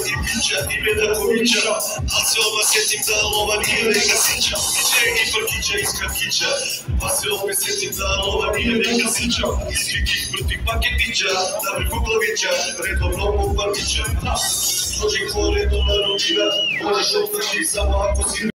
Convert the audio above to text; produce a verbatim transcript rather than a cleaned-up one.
i pića i Bedakovića, a se odmah sjetim da lova nije neka sića, i Prkića iz Kratkića, pa se opet sjetim da lova nije neka sića, iz svih mrtvih paketića, da vrhu glavića, redovno mog parmića. Složi kore dola rodina, možeš otaći samo ako si